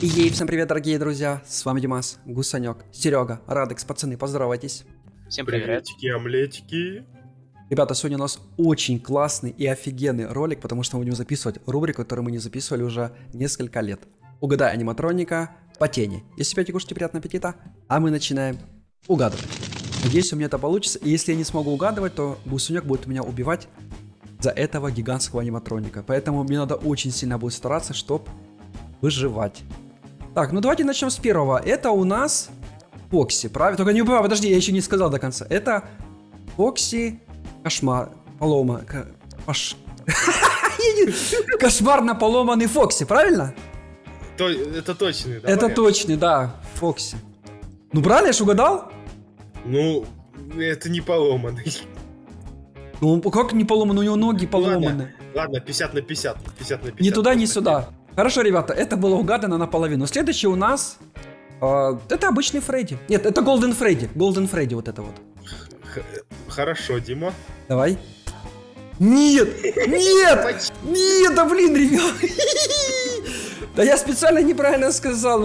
Ей, всем привет, дорогие друзья, с вами Димас, Гусанек, Серега, Радекс, пацаны, поздоровайтесь. Всем привет. Приветики, омлетики. Ребята, сегодня у нас очень классный и офигенный ролик, потому что мы будем записывать рубрику, которую мы не записывали уже несколько лет. Угадай аниматроника по тени. Если пьете, кушайте, приятного аппетита, а мы начинаем угадывать. Надеюсь, у меня это получится, и если я не смогу угадывать, то Гусанек будет меня убивать за этого гигантского аниматроника. Поэтому мне надо очень сильно будет стараться, чтобы выживать. Так, ну давайте начнем с первого. Это у нас Фокси, правильно? Только не убивай, подожди, я еще не сказал до конца. Это Фокси, кошмар, полома, кошмарно поломанный Фокси, правильно? Это точный, да? Это точный, да, Фокси. Ну правильно, я ж угадал? Ну, это не поломанный. Ну как не поломанный, у него ноги поломаны. Ладно, 50 на 50. 50 на 50. Ни туда, ни сюда. Хорошо, ребята, это было угадано наполовину. Следующий у нас... это обычный Фредди. Нет, это Голден Фредди. Голден Фредди, вот это вот. Хорошо, Дима. Давай. Нет! Нет! Нет, да блин, ребят! Да я специально неправильно сказал.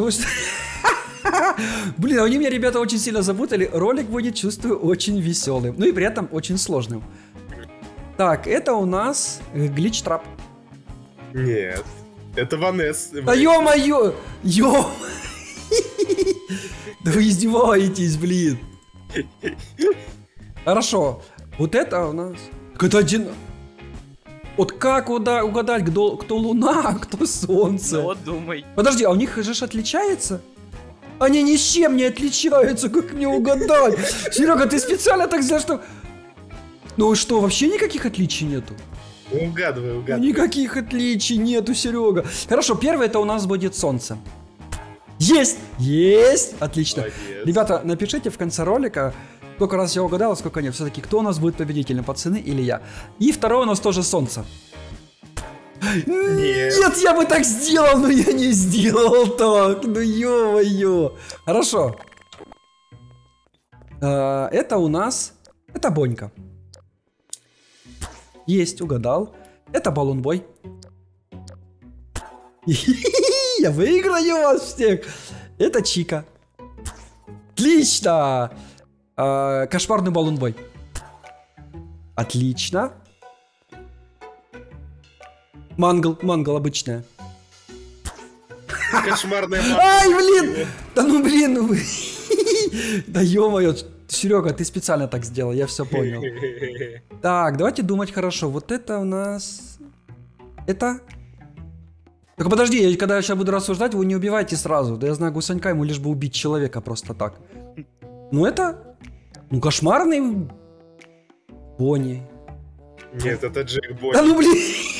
Блин, они меня, ребята, очень сильно запутали. Ролик будет, чувствую, очень веселым. Ну и при этом очень сложным. Так, это у нас Глич Трап. Нет. Это Ванесс. Да ё-моё! Ё! Да вы издеваетесь, блин. Хорошо. Вот это у нас... Это один... Вот как угадать, кто Луна, а кто Солнце? Ну вот думай. Подожди, а у них же отличается? Они ни с чем не отличаются, как мне угадать? Серега, ты специально так сделал, что... Ну что, вообще никаких отличий нету? Угадывай. Никаких отличий нету, Серега. Хорошо, первое это у нас будет Солнце. Есть! Есть! Отлично. Молодец. Ребята, напишите в конце ролика, сколько раз я угадал, а сколько нет. Все-таки, кто у нас будет победителем, пацаны или я. И второе у нас тоже Солнце. Нет, я бы так сделал, но я не сделал так. Ну ё-моё. Хорошо. Это у нас... Это Бонька. Есть, угадал. Это Баллонбой. Я выиграю вас всех. Это Чика. Отлично. Кошмарный Баллонбой. Отлично. Мангл обычная. Кошмарная мама. Ай, блин! Да ну блин, ну вы... Да ё-моё, Серега, ты специально так сделал, я все понял. Так, давайте думать хорошо. Вот это у нас... Это... Только подожди, когда я сейчас буду рассуждать, вы не убивайте сразу. Да я знаю Гусанька, ему лишь бы убить человека просто так. Ну это... Ну кошмарный... Бонни. Нет, это Джек Бонни. Да ну блин!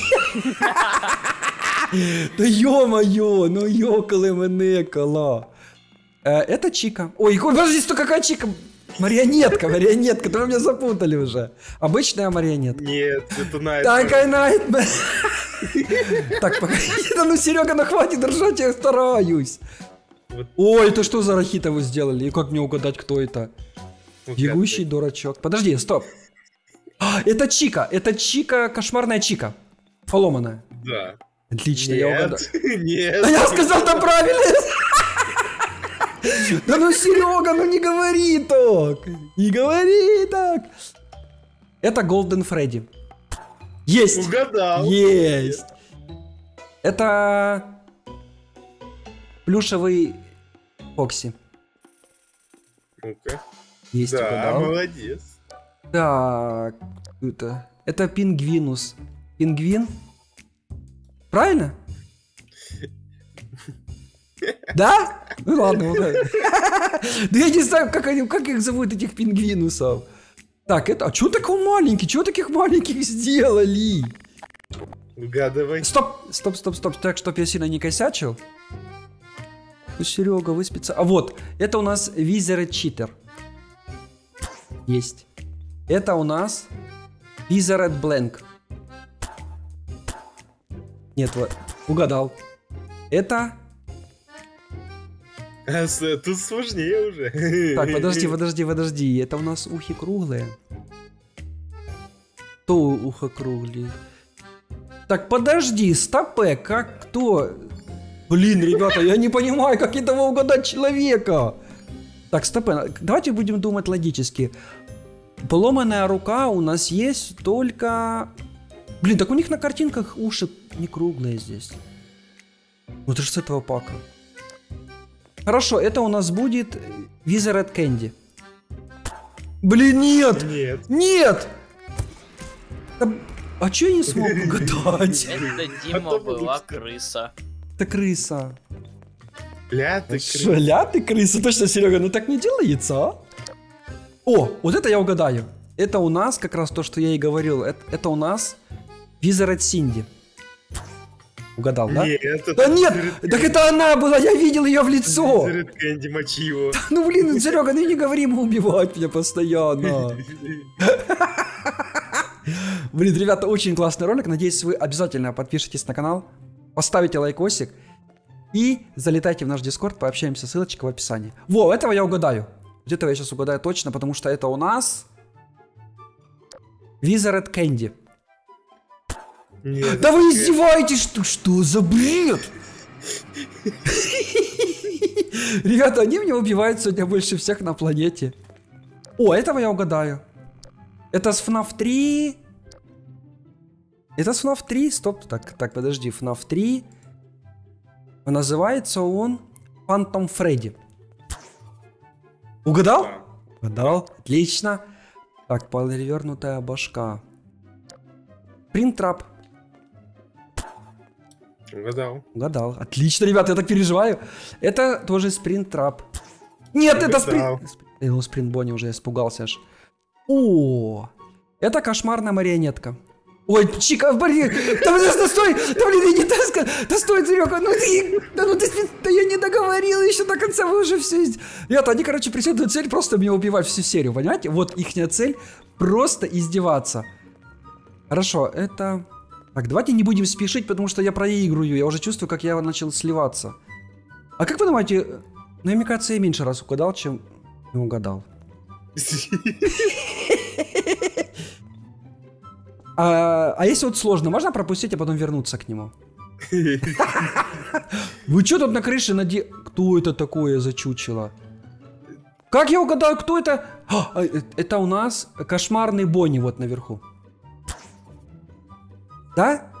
Да ё-моё, ну ёкалы мене кола. Это Чика. Ой, подожди, что какая Чика? Марионетка, да вы меня запутали уже. Обычная марионетка. Нет, это Найтмэр. Такая Найтмэр. Так, погоди, да ну Серега, ну хватит держать, я стараюсь. Ой, это что за рахита вы сделали? И как мне угадать, кто это? Бегущий дурачок. Подожди, стоп. Это Чика, кошмарная Чика. Поломанная. Да. Отлично, я угадал. Нет. Да я сказал там правильно. Да ну, Серега, ну не говори так. Не говори так. Это Голден Фредди. Есть. Угадал. Есть. Это плюшевый Фокси. Ну-ка. Есть, Да, угадал. молодец. Так, это Пингвинус. Пингвин? Правильно? Да? Ну ладно, вот. Да я не знаю, как их зовут, этих пингвинусов. Так, это... А чё такой маленький? Чё таких маленьких сделали? Угадывай. Стоп. Так, чтоб я сильно не косячил. Ну, Серега, вы специально... А вот, это у нас Wizard Cheater. Есть. Это у нас Wizard Blank. Нет, вот, угадал. Это... Тут сложнее уже. Так, подожди. Это у нас ухи круглые. Кто ухо круглые? Так, подожди, стопе, как кто? Блин, ребята, я не понимаю, как этого угадать человека. Так, стоп, давайте будем думать логически. Поломанная рука у нас есть только... Блин, так у них на картинках уши не круглые здесь. Ну это же с этого пака. Хорошо, это у нас будет Wizard Candy. Блин, нет! Нет. Нет! Да, а чё я не смог угадать? Это Дима была крыса. Это крыса. Ля ты Шо, ля ты крыса? Точно, Серега, ну так не делается, а? О, вот это я угадаю. Это у нас как раз то, что я и говорил. Это у нас Wizard Cindy. Угадал, да? Нет, Да нет! Так это она была, я видел ее в лицо! Wizard Candy, мочи его. Ну блин, Серега, ну не говори ему убивать меня постоянно. Блин, ребята, очень классный ролик. Надеюсь, вы обязательно подпишитесь на канал, поставите лайкосик и залетайте в наш Дискорд, пообщаемся, ссылочка в описании. Во, этого я угадаю. Вот этого я сейчас угадаю точно, потому что это у нас Wizard Candy. Нет, Да вы издеваетесь, что за бред? Ребята, они меня убивают сегодня больше всех на планете. О, этого я угадаю. Это с FNAF 3. Это с FNAF 3. Стоп, так, подожди. FNAF 3. Называется он Phantom Freddy. Угадал? Да. Угадал. Отлично. Так, перевернутая башка. Принтрап. Угадал. Угадал. Отлично, ребята, я так переживаю. Это тоже Спринтрап. Нет, это Угадал. Ну, Спринтбони уже испугался аж. О, это кошмарная марионетка. Ой, Чика, блин, да стой, да блин, я не так сказал. Да стой, Серега, да я не договорил еще до конца, вы уже все... Ребята, они, короче, преследуют цель просто меня убивать всю серию, понимаете? Вот ихняя цель просто издеваться. Хорошо, это... Так, давайте не будем спешить, потому что я проигрываю. Я уже чувствую, как я начал сливаться. А как вы думаете, ну, мне кажется, я меньше раз угадал, чем не угадал. А если вот сложно, можно пропустить, а потом вернуться к нему? Вы что тут на крыше Кто это такое зачучело? Как я угадаю, кто это? Это у нас кошмарный Бонни вот наверху. Да?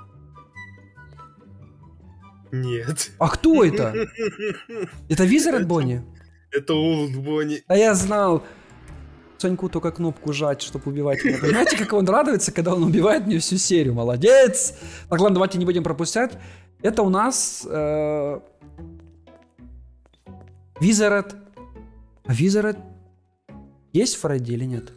Нет. А кто это? Это Wizard Бонни? Это Олд Бонни. А я знал. Соньку только кнопку жать, чтобы убивать меня. Понимаете, как он радуется, когда он убивает мне всю серию? Молодец! Так, ладно, давайте не будем пропускать. Это у нас... Wizard. А Wizard... Есть Фредди или нет?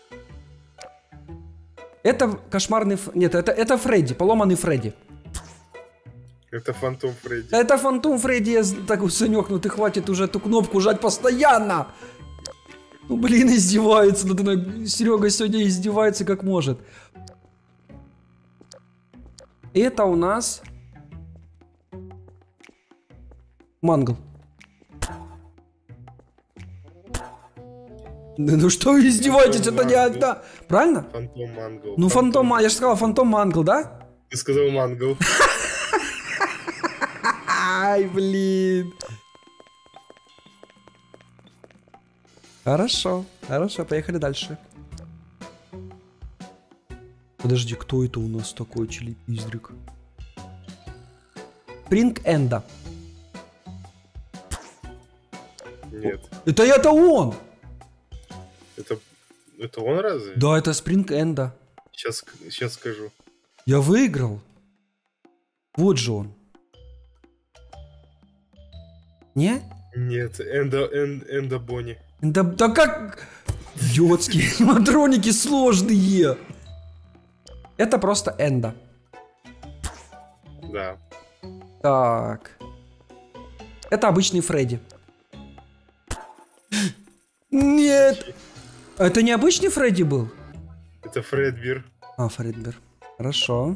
Это кошмарный... Нет, это Фредди, поломанный Фредди. Это Фантом Фредди. Это Фантом Фредди, я так, Санек, ну ты хватит уже эту кнопку жать постоянно! Ну блин, издевается надо мной. Серега сегодня издевается как может. Это у нас... Мангл. Ну что вы издеваетесь, это не одна. Правильно? Фантом Мангл. Ну Фантом, я же сказал Фантом Мангл, да? Ты сказал Мангл. Ай, блин. Хорошо, поехали дальше. Подожди, кто это у нас такой челепиздрик? Спринг Энда. Нет. Это он! Это он разве? Да, это Спринг Энда. Сейчас скажу. Я выиграл. Вот же он. Не? Нет, Энда Бонни. Да как... Идиотские аниматроники сложные. Это просто Энда. Да. Так. Это обычный Фредди. Нет. Это не обычный Фредди был? Это Фредбир. А, Фредбир. Хорошо.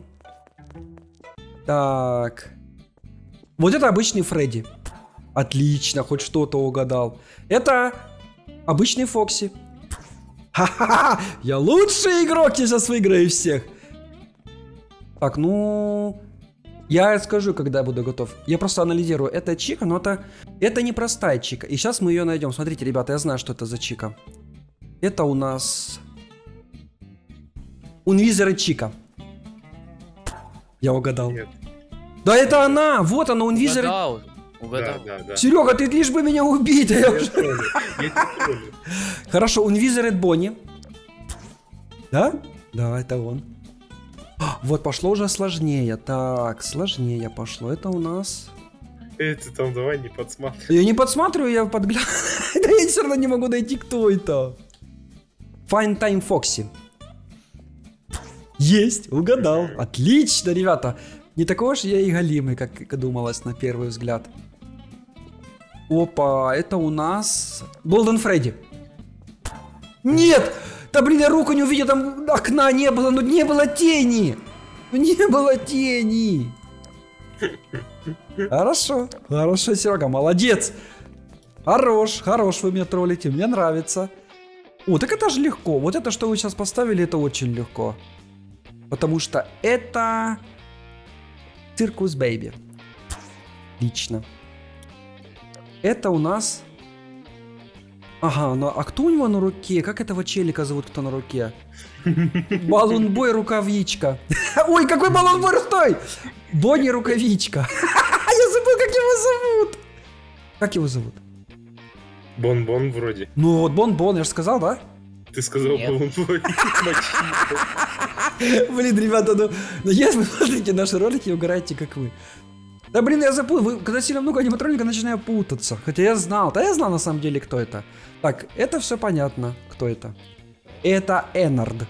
Так. Вот это обычный Фредди. Отлично, хоть что-то угадал. Это обычный Фокси. Ха-ха-ха! Я лучший игрок, я сейчас выиграю всех. Так, ну... Я скажу, когда я буду готов. Я просто анализирую. Это чика, но это не простая чика. И сейчас мы ее найдем. Смотрите, ребята, я знаю, что это за чика. Это у нас... Unwizard чика. Я угадал. Нет. Да это она! Вот она, Unwizard. Угадал. Да. Серега, ты лишь бы меня убить. Я троллю. Я тебя троллю. Хорошо, Unwizard Бонни. Да? Да, это он. Вот пошло уже сложнее. Так, сложнее пошло. Это у нас... Ты там давай не подсматривай. Я не подсматриваю, я подглядываю. Да я все равно не могу найти, кто это. Fine Time Foxy. Есть, угадал. Отлично, ребята. Не такой уж я и галимый, как думалось на первый взгляд. Опа, это у нас... Golden Freddy. Нет! Да блин, я руку не увидел, там окна не было, ну не было тени! Ну не было тени! Хорошо, хорошо, Серега, молодец! Хорош вы меня троллите, мне нравится. О, так это же легко. Вот это, что вы сейчас поставили, это очень легко. Потому что это... Circus Baby. Отлично. Это у нас... Ага, ну а кто у него на руке? Как этого челика зовут, кто на руке? Балунбой рукавичка. Ой, какой балунбой, стой! Бонни рукавичка. Я забыл, как его зовут. Как его зовут? Бон-бон вроде. Ну вот Бон-бон, я же сказал, да? Ты сказал бон-бон. Блин, ребята, ну если вы смотрите наши ролики, угораете, как вы. Да блин, я забыл, когда сильно много аниматроника, начинаю путаться. Хотя я знал, на самом деле, кто это. Так, это все понятно, кто это. Это Эннард.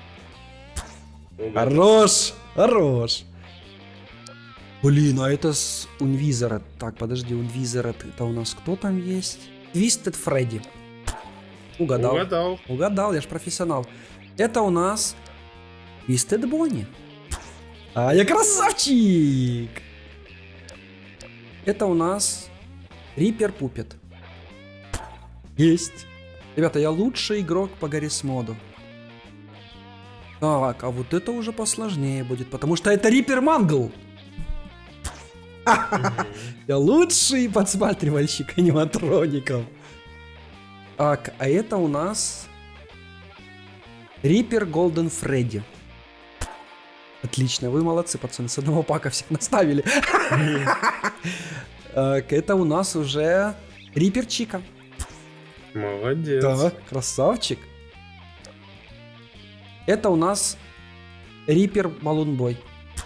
Хорош. Блин, а это с Unwizard. Так, подожди, Unwizard, это у нас кто там есть? Twisted Freddy. Угадал, я ж профессионал. Это у нас Twisted Bonnie. А, я красавчик! Это у нас Риппер Пупет. Есть. Ребята, я лучший игрок по Гаррис моду. Так, а вот это уже посложнее будет, потому что это Риппер Мангл. Я лучший подсматривальщик аниматроников. Так, а это у нас Риппер Голден Фредди. Отлично, вы молодцы, пацаны, с одного пака всех наставили. Это у нас уже Риппер Чика. Молодец. Да, красавчик. Это у нас Риппер Балунбой.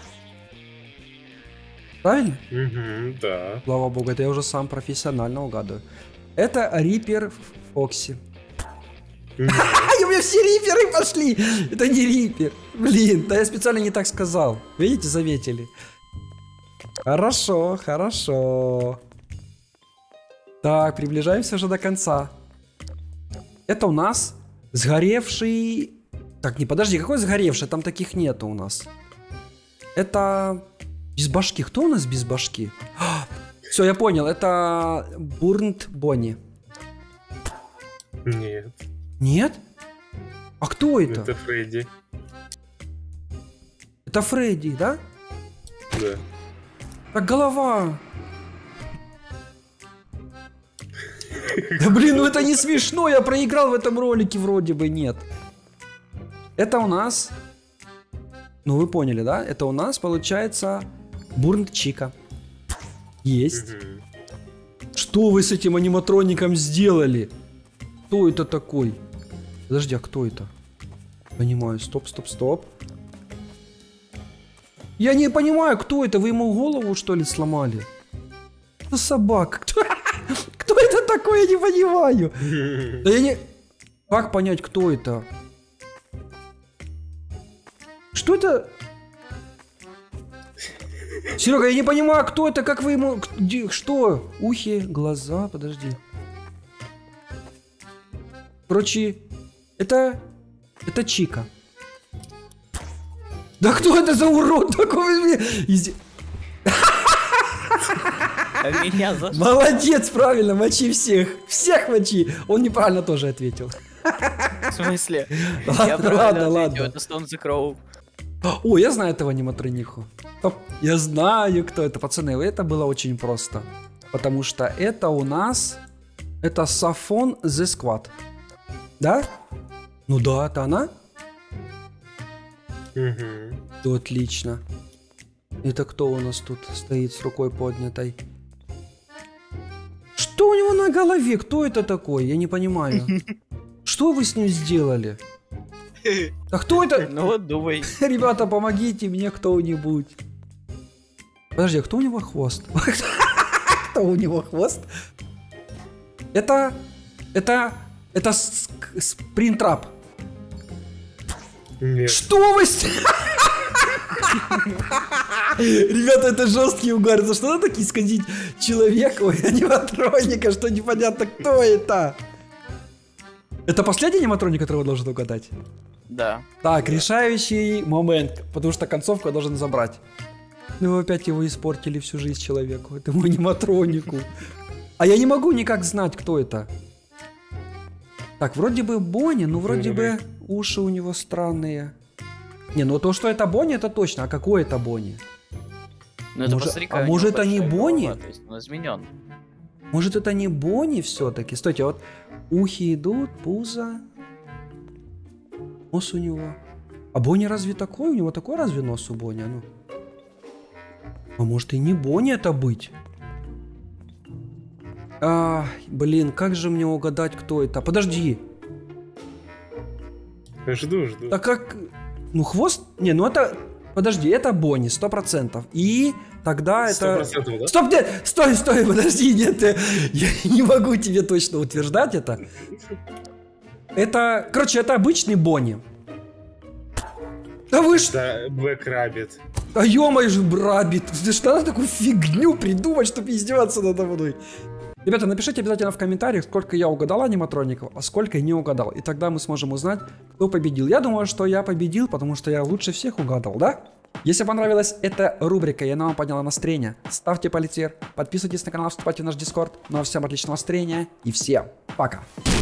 Правильно? Да. Слава богу, это я уже сам профессионально угадываю. Это Риппер Фокси. У меня все риперы пошли. Это не рипер. Блин, да я специально не так сказал. Видите, заметили. Хорошо. Так, приближаемся уже до конца. Это у нас сгоревший... Так, не, подожди, какой сгоревший? Там таких нету у нас. Это... Без башки. Кто у нас без башки? Все, я понял. Это Бурнт Бонни. Нет. Нет? А кто это? Это Фредди. Это Фредди, да? Да. Так голова. Да блин, ну это не смешно, я проиграл в этом ролике вроде бы, нет. Это у нас... Ну вы поняли, да? Это у нас получается Бурнт Чика. Есть. Что вы с этим аниматроником сделали? Кто это такой? Подожди, а кто это? Понимаю, стоп. Я не понимаю, кто это? Вы ему голову, что ли, сломали? Это собака. Кто это такой? Я не понимаю. Да я не... Как понять, кто это? Что это? Серега, я не понимаю, кто это, как вы ему... Что? Ухи, глаза, подожди. Короче, это Чика. Да кто это за урод такой? Меня за что? Молодец, правильно, мочи всех. Всех мочи. Он неправильно тоже ответил. В смысле? Ладно, Я правильно ладно. ответил, это Stone the Crow. О, я знаю этого аниматрониху. Я знаю, кто это. Пацаны, это было очень просто. Потому что это у нас... Это Сафон The Squad. Да? Ну да, это она? Угу. Да, отлично. Это кто у нас тут стоит с рукой поднятой? Что у него на голове? Кто это такой? Я не понимаю. Что вы с ним сделали? А кто это? Ну вот, думай. Ребята, помогите мне кто-нибудь. Подожди, а кто у него хвост? Кто у него хвост? Это Спринтрап. Нет. Что вы... Ребята, это жесткий угар. За что надо так исказить человека, ой, аниматроника, что непонятно, кто это? Это последний аниматроник, которого должен угадать? Да. Так, решающий момент, потому что концовку я должен забрать. Ну вы опять его испортили всю жизнь человеку, этому аниматронику. А я не могу никак знать, кто это. Так, вроде бы Бонни, но вроде бы уши у него странные. Не, ну то, что это Бонни, это точно. А какой это Бонни? Ну это Может- посмотри-ка, а у него может, это не большая Бонни? голова, то есть он изменен. Может, это не Бонни все-таки? Стойте, вот ухи идут, пузо. Нос у него. А Бонни разве такой? У него такой разве нос у Бонни? А, ну. А может и не Бонни это быть? А, блин, как же мне угадать, кто это? Подожди. Жду. Так как... Ну, хвост... Не, ну это... Подожди, это Бонни, 100%. И тогда это... 100%, да? Стоп, нет! Стой, подожди, нет, я не могу тебе точно утверждать это. Это... Короче, это обычный Бонни. Да вы ж... Да, Black Rabbit. А ё-моё же, Брабит, ты ж надо такую фигню придумать, чтобы издеваться надо мной. Ребята, напишите обязательно в комментариях, сколько я угадал аниматроников, а сколько не угадал. И тогда мы сможем узнать, кто победил. Я думаю, что я победил, потому что я лучше всех угадал, да? Если понравилась эта рубрика и она вам подняла настроение, ставьте палец вверх, подписывайтесь на канал, вступайте в наш Дискорд. Ну а всем отличного настроения и всем пока!